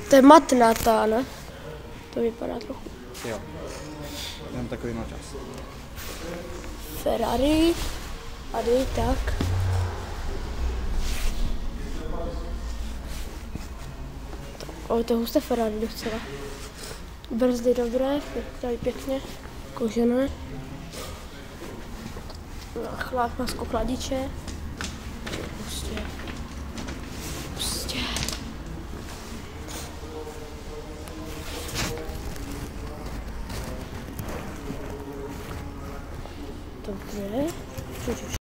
To je matnatá, ne? To vypadá trochu. Jo. Mám takový na čas. Ferrari. Tady, tak. O, to je husté Ferrari docela. Brzdy dobré, tady pěkně. Kožené. Masko chladiče. Prostě. Dobře.